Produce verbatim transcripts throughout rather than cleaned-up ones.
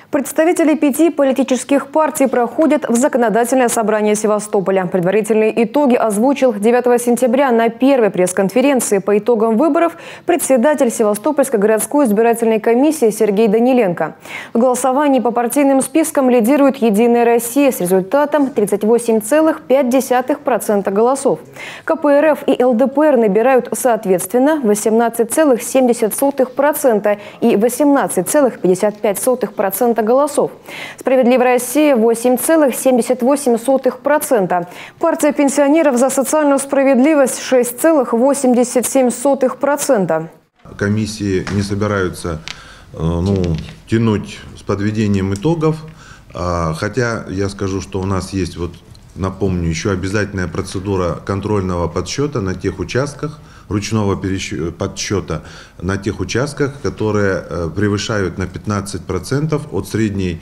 Представители пяти политических партий проходят в законодательное собрание Севастополя. Предварительные итоги озвучил девятого сентября на первой пресс-конференции по итогам выборов председатель Севастопольской городской избирательной комиссии Сергей Даниленко. В голосовании по партийным спискам лидирует «Единая Россия» с результатом тридцать восемь целых пять десятых процента голосов. ка пэ эр эф и эл дэ пэ эр набирают соответственно восемнадцать целых семь десятых процента и восемнадцать целых пятьдесят пять сотых процента голосов. «Справедливая Россия» – восемь целых семьдесят восемь сотых процента. Партия пенсионеров за социальную справедливость – шесть целых восемьдесят семь сотых процента. Комиссии не собираются ну, тянуть с подведением итогов, хотя я скажу, что у нас есть, вот напомню, еще обязательная процедура контрольного подсчета на тех участках, ручного подсчета на тех участках, которые превышают на пятнадцать процентов от, средней,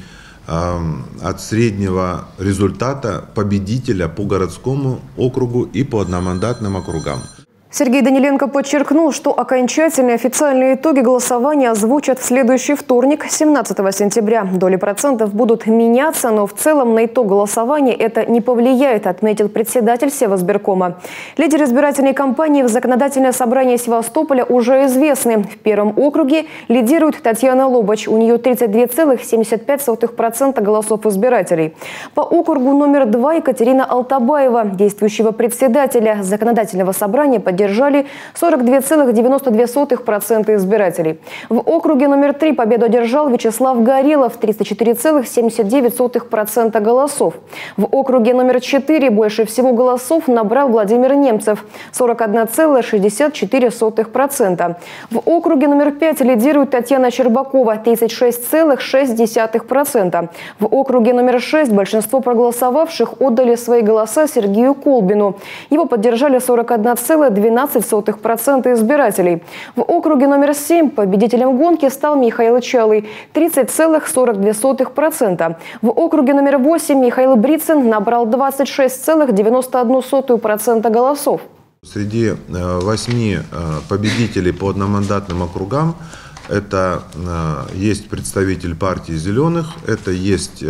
от среднего результата победителя по городскому округу и по одномандатным округам. Сергей Даниленко подчеркнул, что окончательные официальные итоги голосования озвучат в следующий вторник, семнадцатого сентября. Доли процентов будут меняться, но в целом на итог голосования это не повлияет, отметил председатель Севасбиркома. Лидер избирательной кампании в законодательное собрание Севастополя уже известны. В первом округе лидирует Татьяна Лобач. У нее тридцать два целых семьдесят пять сотых процента голосов избирателей. По округу номер два Екатерина Алтабаева, действующего председателя законодательного собрания, поддерживает Держали сорок два целых девяносто две сотых процента избирателей. В округе номер три победу одержал Вячеслав Горелов, триста четыре целых семьдесят девять сотых процента голосов. В округе номер четыре больше всего голосов набрал Владимир Немцев, сорок одна целых шестьдесят четыре сотых процента. В округе номер пять лидирует Татьяна Щербакова, тридцать шесть целых шесть десятых процента. В округе номер шесть большинство проголосовавших отдали свои голоса Сергею Колбину. Его поддержали сорок одна целых двенадцать сотых процента избирателей. В округе номер семь победителем гонки стал Михаил Чалый, тридцать целых сорок две сотых процента. В округе номер восемь Михаил Брицын набрал двадцать шесть целых девяносто одну сотую процента голосов. Среди восьми победителей по одномандатным округам это есть представитель партии «Зеленых», это есть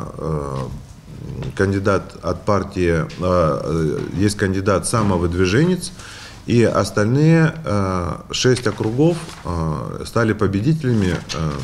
кандидат от партии, есть кандидат самовыдвиженец, и остальные шесть округов стали победителями,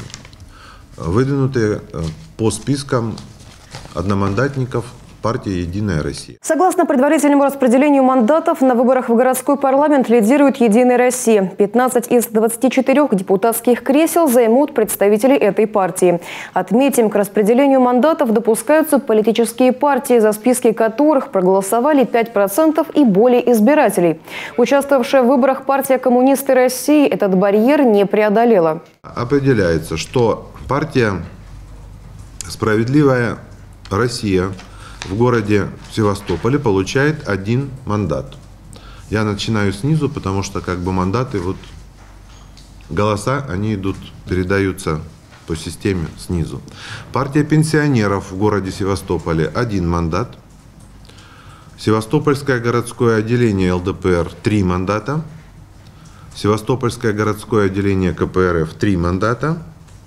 выдвинутые по спискам одномандатников партии «Единая Россия». Согласно предварительному распределению мандатов, на выборах в городской парламент лидирует «Единая Россия». пятнадцать из двадцати четырёх депутатских кресел займут представители этой партии. Отметим, к распределению мандатов допускаются политические партии, за списки которых проголосовали пять процентов и более избирателей. Участвовавшая в выборах партия «Коммунисты России» этот барьер не преодолела. Определяется, что партия «Справедливая Россия» в городе Севастополе получает один мандат. Я начинаю снизу, потому что как бы мандаты, вот голоса, они идут, передаются по системе снизу. Партия пенсионеров в городе Севастополе один мандат. Севастопольское городское отделение эл дэ пэ эр три мандата. Севастопольское городское отделение ка пэ эр эф три мандата.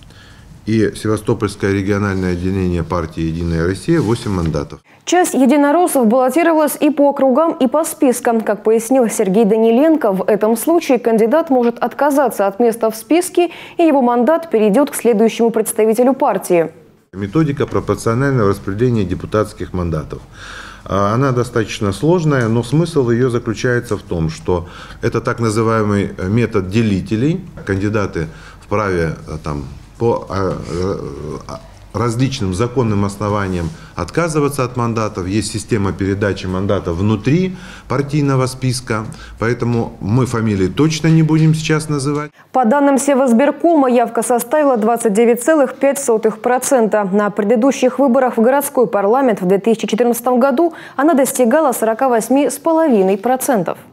И Севастопольское региональное отделение партии «Единая Россия» восемь мандатов. Часть единороссов баллотировалась и по округам, и по спискам. Как пояснил Сергей Даниленко, в этом случае кандидат может отказаться от места в списке, и его мандат перейдет к следующему представителю партии. Методика пропорционального распределения депутатских мандатов. Она достаточно сложная, но смысл ее заключается в том, что это так называемый метод делителей. Кандидаты вправе там, по различным законным основаниям отказываться от мандатов. Есть система передачи мандатов внутри партийного списка, поэтому мы фамилии точно не будем сейчас называть. По данным Севасбиркома, явка составила двадцать девять целых пять сотых процента. На предыдущих выборах в городской парламент в две тысячи четырнадцатом году она достигала сорока восьми целых пяти десятых процента.